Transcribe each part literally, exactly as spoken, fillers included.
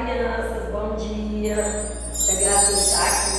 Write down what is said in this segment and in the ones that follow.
crianças, bom dia. A Graça está aqui.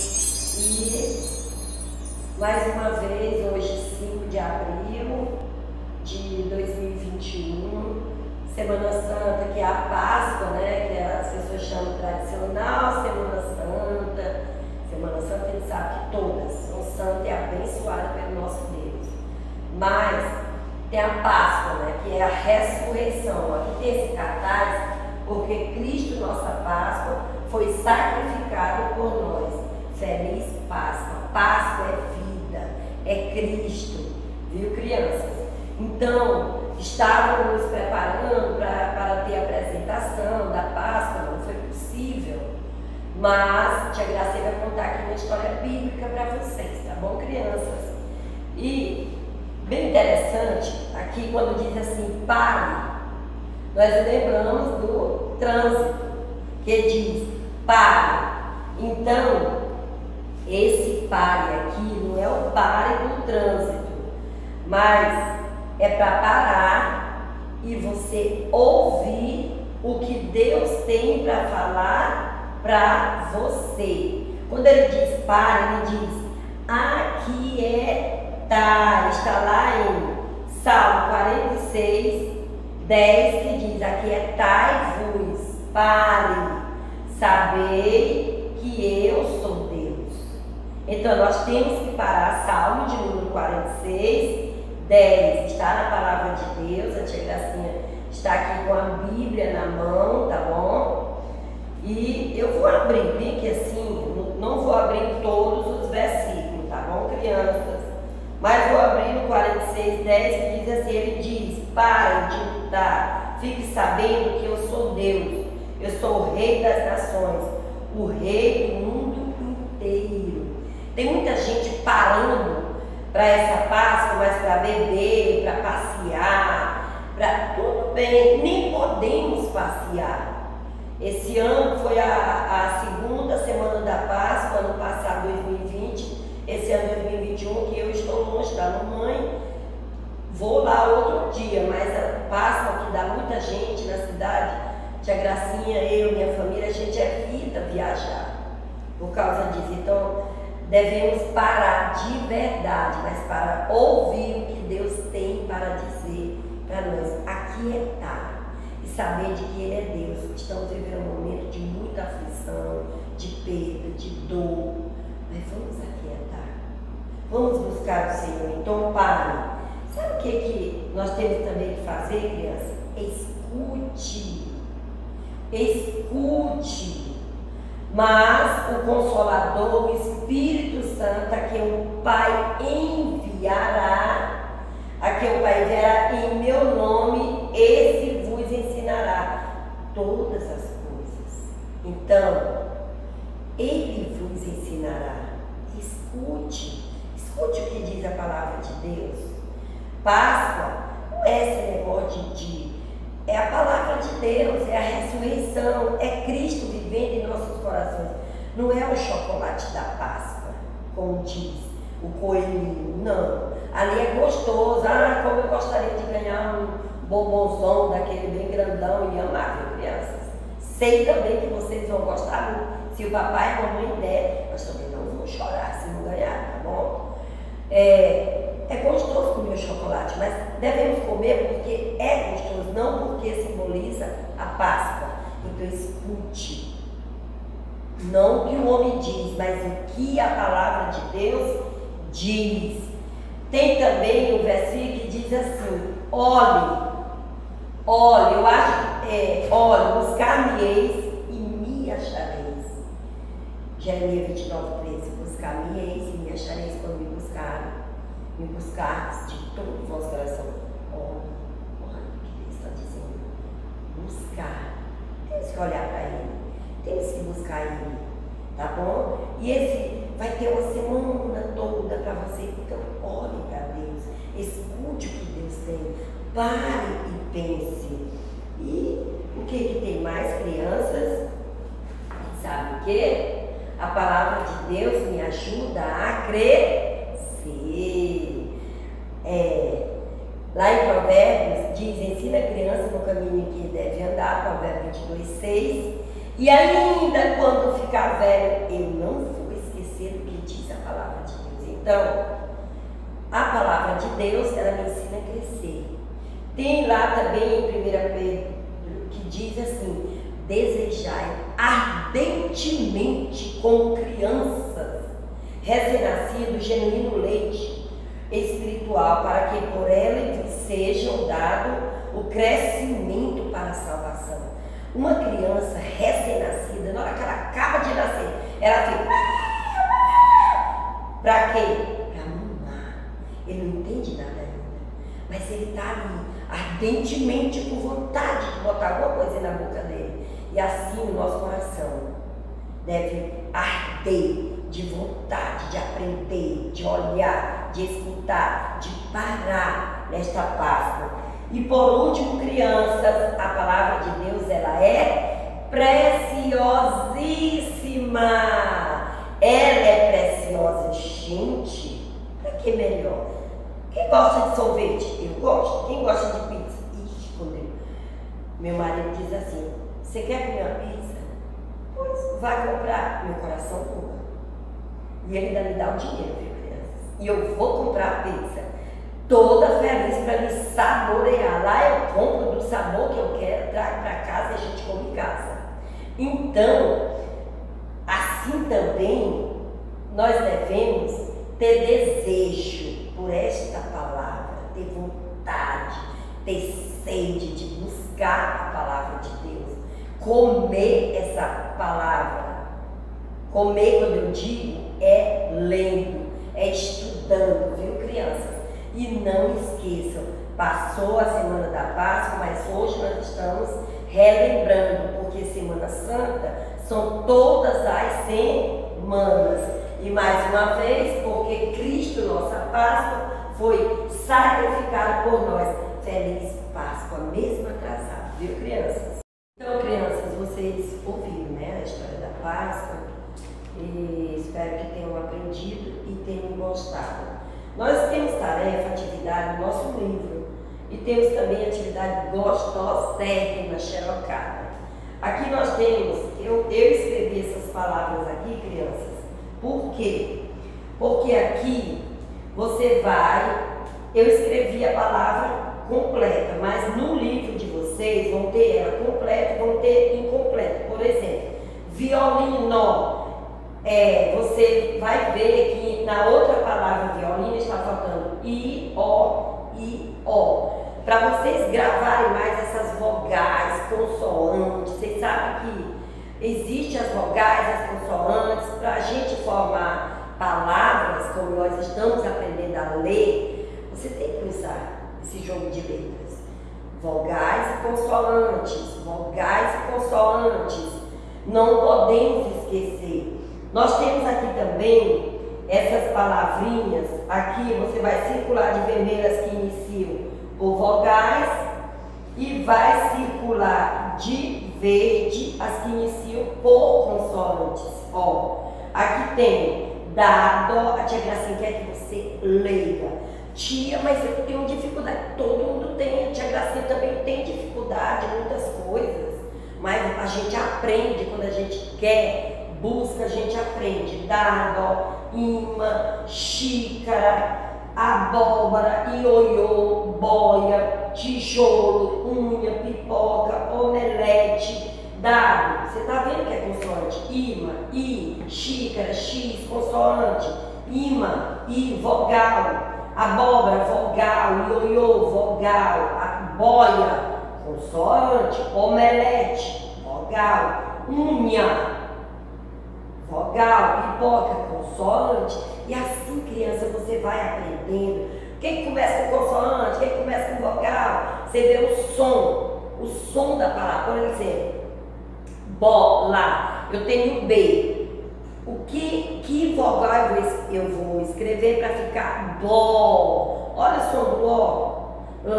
E mais uma vez, hoje cinco de abril de dois mil e vinte e um, Semana Santa, que é a Páscoa, né? Que as pessoas chamam tradicional Semana Santa. Semana Santa, a gente sabe que todas são santas e abençoadas pelo nosso Deus. Mas tem a Páscoa, né? Que é a ressurreição. Aqui tem esse cartaz porque Cristo, nossa Páscoa, foi sacrificado por nós. Feliz Páscoa. Páscoa é vida, é Cristo, viu, crianças? Então, estávamos nos preparando pra, para ter a apresentação da Páscoa, não foi possível, mas Tia Graça vai contar aqui uma história bíblica para vocês, tá bom, crianças? E, bem interessante, aqui quando diz assim, pare, nós lembramos do trânsito, que diz, pare. Então, esse pare aqui não é o pare do trânsito, mas é para parar e você ouvir o que Deus tem para falar para você. Quando ele diz pare, ele diz, aqui é tá, está lá em Salmo quarenta e seis, dez, que diz, aqui é tai-vos, pare, sabei que eu sou Deus. Então nós temos que parar. Salmo de número quarenta e seis, dez, está na palavra de Deus. A tia Gracinha está aqui com a Bíblia na mão, tá bom? E eu vou abrir, bem que assim, não vou abrir todos os versículos, tá bom, crianças? Mas vou abrir no quarenta e seis, dez, que diz assim, ele diz, pare de lutar, fique sabendo que eu sou Deus, eu sou o Rei das nações, o Rei do mundo inteiro. Tem muita gente parando para essa Páscoa, mas para beber, para passear, para tudo bem, nem podemos passear. Esse ano foi a, a segunda semana da Páscoa, ano passado dois mil e vinte, esse ano dois mil e vinte e um, que eu estou longe da mamãe, vou lá outro dia, mas a Páscoa que dá muita gente na cidade, tia Gracinha, eu, minha família, a gente evita viajar por causa disso. Então, devemos parar de verdade, mas para ouvir o que Deus tem para dizer para nós, aquietar e saber de que Ele é Deus. Estamos vivendo um momento de muita aflição, de perda, de dor, mas vamos aquietar, vamos buscar o Senhor. Então pare. Sabe o que, que nós temos também que fazer, criança? Escute, escute. Mas o Consolador, o Espírito Santo, a quem o Pai enviará, a quem o Pai enviará em meu nome, esse vos ensinará todas as coisas. Então, Ele vos ensinará. Escute, escute o que diz a palavra de Deus. Páscoa não é esse negócio de dia. É a palavra de Deus, é a ressurreição, é Cristo vivendo em nossos corações. Não é o chocolate da Páscoa, como diz o coelhinho, não. Ali é gostoso. Ah, como eu gostaria de ganhar um bombonzão daquele bem grandão e amável, crianças. Sei também que vocês vão gostar muito. Se o papai e a mamãe der, nós também não vamos chorar se não ganhar, tá bom? É... É gostoso comer o chocolate, mas devemos comer porque é gostoso, não porque simboliza a Páscoa. Então escute, não o que o homem diz, mas o que a palavra de Deus diz. Tem também um versículo que diz assim, olhe, olhe, eu acho, é, olhe, buscar-me-eis e me achareis. Jeremias vinte e nove, treze, buscar-me-eis e me achareis quando me buscarem. Me buscar de todo o vosso coração. Olha, olha o que Deus está dizendo. Buscar. Temos que olhar para Ele. Temos que buscar Ele. Tá bom? E esse vai ter uma semana toda para você. Então, olhe para Deus. Escute o que Deus tem. Pare e pense. E o que, que tem mais, crianças? Sabe o que? A palavra de Deus me ajuda a crescer. É, lá em Provérbios diz, ensina a criança no caminho que deve andar, Provérbios vinte e dois, seis. E ainda quando ficar velho, eu não vou esquecer do que diz a palavra de Deus. Então, a palavra de Deus, ela me ensina a crescer. Tem lá também em primeira Pedro, que diz assim, desejai ardentemente como crianças, recém-nascido, genuíno leite espiritual, para que por ela sejam dado o crescimento para a salvação. Uma criança recém-nascida, na hora que ela acaba de nascer, ela fica... Para quê? Para mamar. Ele não entende nada ainda, mas ele está ali, ardentemente, com vontade de botar alguma coisa na boca dele. E assim o nosso coração deve arder de vontade de aprender, de olhar, de escutar, de parar nesta Páscoa. E por último, crianças, a palavra de Deus, ela é preciosíssima. Ela é preciosa, gente. Para que melhor? Quem gosta de sorvete? Eu gosto. Quem gosta de pizza? Ixi, quando eu... Meu marido diz assim, você quer comer uma pizza? Pois vai comprar. Meu coração pula. E ele ainda me dá o dinheiro, viu, crianças? E eu vou comprar a pizza, toda feliz para me saborear. Lá eu compro do sabor que eu quero, trago para casa e a gente come em casa. Então, assim também, nós devemos ter desejo por esta palavra, ter vontade, ter sede de buscar a palavra de Deus, comer essa palavra. Comer, quando eu digo, é lendo, é estudando, viu, crianças? E não esqueçam, passou a Semana da Páscoa, mas hoje nós estamos relembrando, porque Semana Santa são todas as semanas. E mais uma vez, porque Cristo, nossa Páscoa, foi sacrificado por nós. Feliz Páscoa, mesmo atrasado, viu, crianças? Então, crianças, vocês ouviram, né, a história da Páscoa? E espero que tenham aprendido e tenham gostado. Nós temos tarefa, atividade no nosso livro e temos também atividade gostosérrima, xerocada. Aqui nós temos, eu, eu escrevi essas palavras aqui, crianças, por quê? Porque aqui você vai, eu escrevi a palavra completa, mas no livro de vocês vão ter ela completa e vão ter incompleta. Por exemplo, violino. É, você vai ver que na outra palavra violino está faltando I, O, I, O. Para vocês gravarem mais essas vogais, consoantes, vocês sabem que existem as vogais, as consoantes, para a gente formar palavras, como nós estamos aprendendo a ler, você tem que usar esse jogo de letras. Vogais e consoantes, vogais e consoantes. Não podemos esquecer. Nós temos aqui também essas palavrinhas, aqui você vai circular de vermelho as que iniciam por vogais e vai circular de verde as que iniciam por consoantes. Ó, aqui tem dado, a tia Gracinha quer que você leia. Tia, mas eu tenho dificuldade, todo mundo tem, a tia Gracinha também tem dificuldade em muitas coisas, mas a gente aprende quando a gente quer. Busca, a gente aprende. Dado, imã, xícara, abóbora, ioiô, boia, tijolo, unha, pipoca, omelete, dado. Você está vendo que é consoante? Imã, i, xícara, x, consoante. Imã, i, vogal. Abóbora, vogal. Ioiô, vogal. A boia, consoante. Omelete, vogal. Unha, vogal, pipoca, consoante. E assim, criança, você vai aprendendo. Quem começa com consoante, quem começa com vogal, você vê o som, o som da palavra. Por exemplo, bola, eu tenho B. O que, que vogal eu vou, eu vou escrever para ficar dó? Olha o som do ó.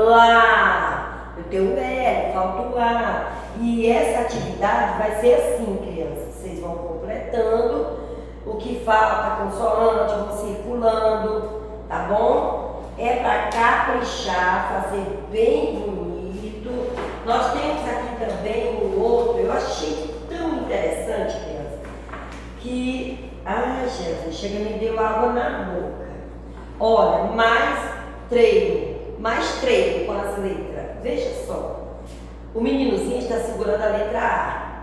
Lá, eu tenho L, falta o A. E essa atividade vai ser assim, crianças. Vocês vão completando o que falta, consoante, vão circulando, tá bom? É para caprichar, fazer bem bonito. Nós temos aqui também um outro, eu achei tão interessante, criança, que, ai Jesus, chega e me deu água na boca. Olha, mais treino, mais treino com as letras. Veja só, o meninozinho está segurando a letra A.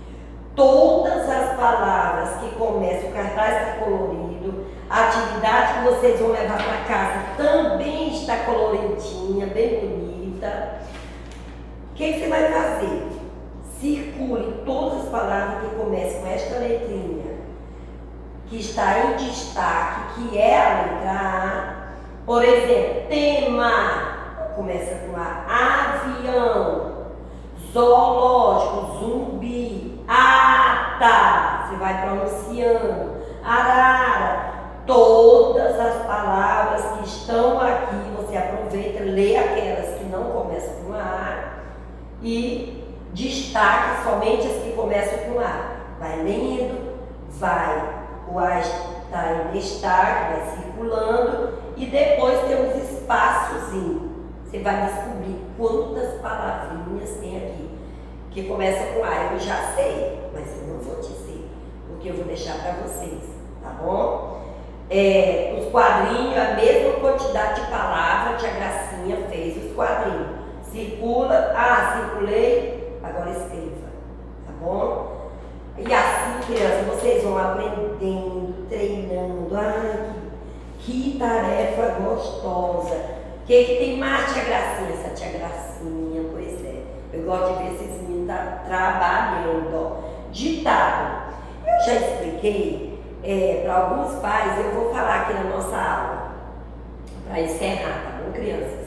Todas as palavras que começam, o cartaz está colorido, a atividade que vocês vão levar para casa também está coloridinha, bem bonita. O que, que você vai fazer? Circule todas as palavras que começam com esta letrinha, que está em destaque, que é a letra A. Por exemplo, tema, começa com A, avião, zoológico, zumbi, ata, você vai pronunciando, arara. Todas as palavras que estão aqui, você aproveita, lê aquelas que não começam com A e destaca somente as que começam com A. Vai lendo, vai, o A está em destaque, vai circulando e depois tem uns espaçozinhos. Você vai descobrir quantas palavrinhas tem aqui que começam com A. Eu já sei, mas eu não vou dizer, porque eu vou deixar para vocês, tá bom? É, os quadrinhos, a mesma quantidade de palavras que a Gracinha fez os quadrinhos. Circula, ah, circulei, agora escreva, tá bom? E assim, crianças, vocês vão aprendendo, treinando. Ai, que, que tarefa gostosa. O que, que tem mais, tia Gracinha? Essa tia Gracinha, pois é. Eu gosto de ver esses meninos tá, trabalhando, ó. Ditado. Eu já expliquei. É, para alguns pais, eu vou falar aqui na nossa aula, para encerrar, tá bom, crianças?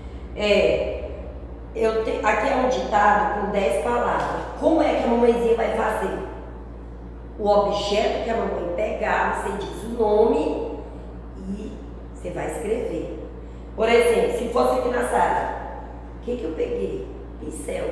É, eu te, aqui é um ditado com dez palavras. Como é que a mamãezinha vai fazer? O objeto que a mamãe pegar, você diz o nome e você vai escrever. Por exemplo, se fosse aqui na sala, o que, que eu peguei? Pincel.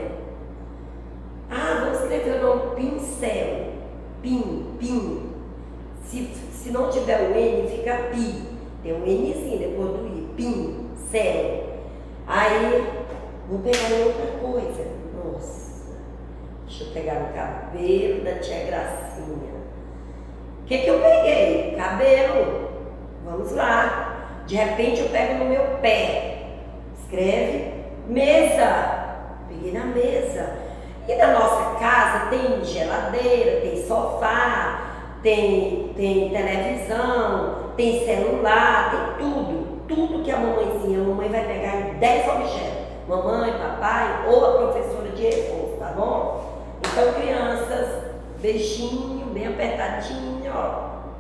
Ah, vamos escrever o nome pincel. Pin, pin. Se, se não tiver o N, fica pi. Tem um Nzinho depois do I. Pin, céu. Aí, vou pegar outra coisa. Nossa. Deixa eu pegar no cabelo da tia Gracinha. O que que eu peguei? Cabelo. Vamos lá. De repente eu pego no meu pé. Escreve. Mesa. Peguei na mesa. E na nossa casa tem geladeira, tem sofá. Tem, tem televisão, tem celular, tem tudo. Tudo que a mamãezinha, a mamãe vai pegar em dez objetos. Mamãe, papai ou a professora de reforço, tá bom? Então, crianças, beijinho, bem apertadinho, ó.